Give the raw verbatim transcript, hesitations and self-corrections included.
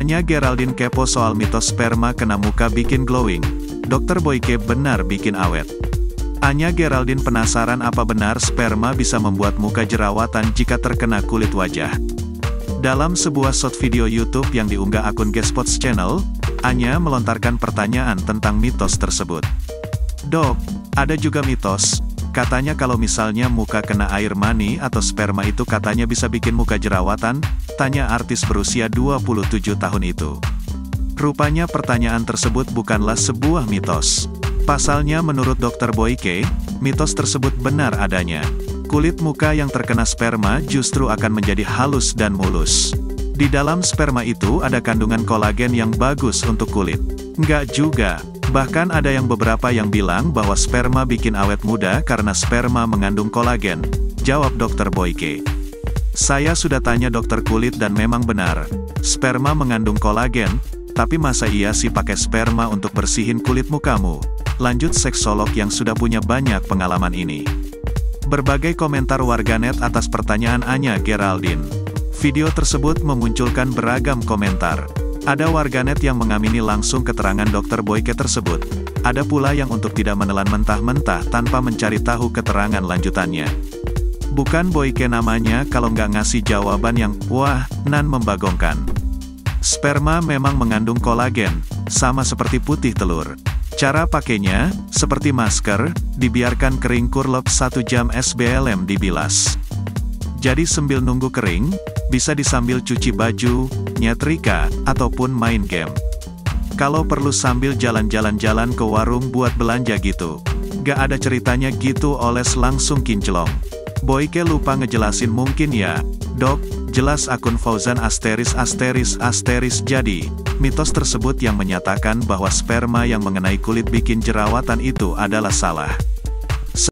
Anya Geraldine kepo soal mitos sperma kena muka bikin glowing. Dokter Boyke benar bikin awet. Anya Geraldine penasaran apa benar sperma bisa membuat muka jerawatan jika terkena kulit wajah. Dalam sebuah short video YouTube yang diunggah akun Gespots Channel, Anya melontarkan pertanyaan tentang mitos tersebut. Dok, ada juga mitos, katanya kalau misalnya muka kena air mani atau sperma itu katanya bisa bikin muka jerawatan, tanya artis berusia dua puluh tujuh tahun itu. Rupanya pertanyaan tersebut bukanlah sebuah mitos. Pasalnya menurut dokter Boyke, mitos tersebut benar adanya. Kulit muka yang terkena sperma justru akan menjadi halus dan mulus. Di dalam sperma itu ada kandungan kolagen yang bagus untuk kulit. Nggak juga. Bahkan ada yang beberapa yang bilang bahwa sperma bikin awet muda karena sperma mengandung kolagen, jawab dokter Boyke. Saya sudah tanya dokter kulit dan memang benar, sperma mengandung kolagen, tapi masa iya sih pakai sperma untuk bersihin kulit mukamu? Lanjut seksolog yang sudah punya banyak pengalaman ini. Berbagai komentar warganet atas pertanyaan Anya Geraldine. Video tersebut memunculkan beragam komentar. Ada warganet yang mengamini langsung keterangan dokter Boyke tersebut. Ada pula yang untuk tidak menelan mentah-mentah tanpa mencari tahu keterangan lanjutannya. Bukan Boyke namanya kalau nggak ngasih jawaban yang, wah, nan membagongkan. Sperma memang mengandung kolagen, sama seperti putih telur. Cara pakainya, seperti masker, dibiarkan kering kurlep satu jam sebelum dibilas. Jadi sambil nunggu kering, bisa disambil cuci baju, nyetrika, ataupun main game. Kalau perlu sambil jalan-jalan-jalan ke warung buat belanja gitu. Gak ada ceritanya gitu oles langsung kinclong. Boyke lupa ngejelasin mungkin ya, dok, jelas akun Fauzan asteris asteris asteris jadi, mitos tersebut yang menyatakan bahwa sperma yang mengenai kulit bikin jerawatan itu adalah salah.